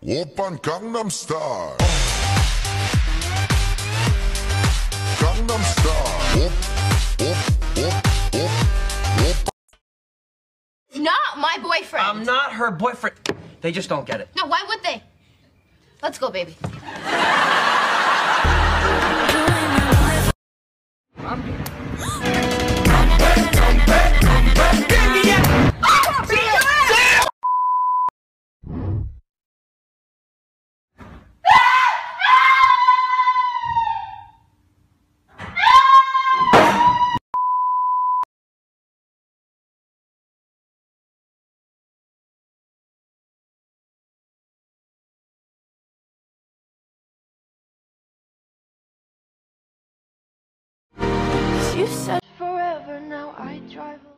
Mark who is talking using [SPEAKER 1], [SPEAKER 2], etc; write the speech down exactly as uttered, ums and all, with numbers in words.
[SPEAKER 1] Oppan Gangnam Style. Gangnam Style. Op, op, op, op, op.
[SPEAKER 2] Not my boyfriend.
[SPEAKER 3] I'm not her boyfriend. They just don't get it.
[SPEAKER 2] No, why would they? Let's go, baby.
[SPEAKER 4] You said forever, now I drive away.